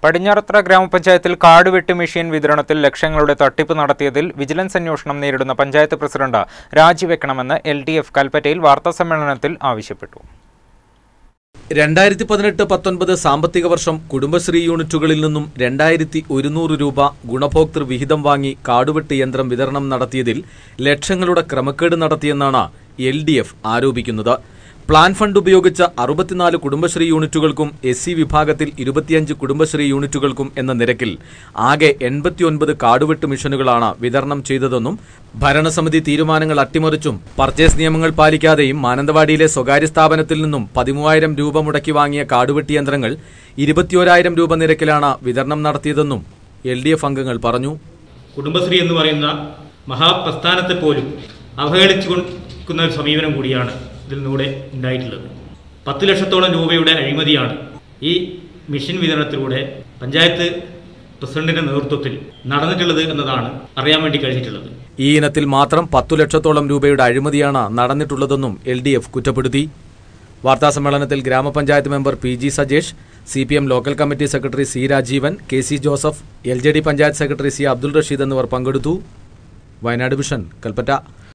പടിഞ്ഞാറത്തറ ഗ്രാമപഞ്ചായത്തിൽ കാടുവെട്ട് മെഷീൻ വിതരണത്തിൽ ലക്ഷങ്ങളുടെ തട്ടിപ്പ് നടത്തിയതിൽ വിജിലൻസ് അന്വേഷണം നേരിടുന്ന പഞ്ചായത്ത് പ്രസിഡന്റ് രാജിവെക്കണമെന്ന് LDF കൽപ്പറ്റയിൽ വാർത്താസമ്മേളനത്തിൽ ആവശ്യപ്പെട്ടു. 2018-19 സാമ്പത്തിക വർഷം കുടുംബശ്രീ യൂണിറ്റുകളിൽ നിന്നും 2100 രൂപ ഗുണഭോക്തൃ വിഹിതം വാങ്ങി കാടുവെട്ട് യന്ത്രം വിതരണം നടത്തിയതിൽ ലക്ഷങ്ങളുടെ ക്രമക്കേട് നടത്തിയെന്നാണ് LDF ആരോപിക്കുന്നത്. പ്ലാൻ ഫണ്ട് ഉപയോഗിച്ച 64 കുടുംബശ്രീ യൂണിറ്റുകൾക്കും SC വിഭാഗത്തിൽ 25 കുടുംബശ്രീ യൂണിറ്റുകൾക്കും എന്ന നിരക്കിൽ ആകെ 89 കാടുവെട്ട് മിഷനുകളാണ് വിതരണം ചെയ്തതെന്നും ഭരണസമിതി തീരുമാനങ്ങൾ അട്ടിമറിച്ചും പർച്ചേസ് നിയമങ്ങൾ പാലിക്കാതെയും മാനന്തവാടിയിലെ സ്വകാര്യ സ്ഥാപനത്തിൽ നിന്നും 13,000 രൂപ മുടക്കി വാങ്ങിയ കാടുവെട്ട് യന്ത്രങ്ങൾ 21,000 രൂപ നിരക്കിലാണ് വിതരണം നടത്തിയതെന്നും LDF അംഗങ്ങൾ പറഞ്ഞു. കുടുംബശ്രീ എന്ന് പറയുന്ന മഹാപ്രസ്ഥാനത്തെ പോലും അവഹേളിച്ചുകൊണ്ടിരിക്കുന്ന ഒരു സമീപനം കൂടിയാണ് ഇതിലൂടെ ഉണ്ടായിട്ടുള്ളത്. 10 ലക്ഷത്തോളം രൂപയുടെ അഴിമതിയാണ് ഈ മിഷൻ വിതരണത്തിലൂടെ പഞ്ചായത്ത് പ്രസിഡന്റിന്റെ നേതൃത്വത്തിൽ നടന്നിട്ടുള്ളത് എന്നതാണ് അറിയാൻ വേണ്ടി കഴിഞ്ഞിട്ടുള്ളത്. ഈ ഇനത്തിൽ മാത്രം 10 ലക്ഷത്തോളം രൂപയുടെ അഴിമതിയാണ് നടന്നിട്ടുള്ളതെന്നും LDF കുറ്റപ്പെടുത്തി. വാർത്താസമ്മേളനത്തിൽ ഗ്രാമപഞ്ചായത്ത് member PG Sajesh, CPM local committee secretary C Rajeevan, KC Joseph, LJD panchayat secretary C Abdul Rasheed എന്നിവർ പങ്കെടുത്തു. വയനാട് വിഷൻ, കൽപ്പറ്റ.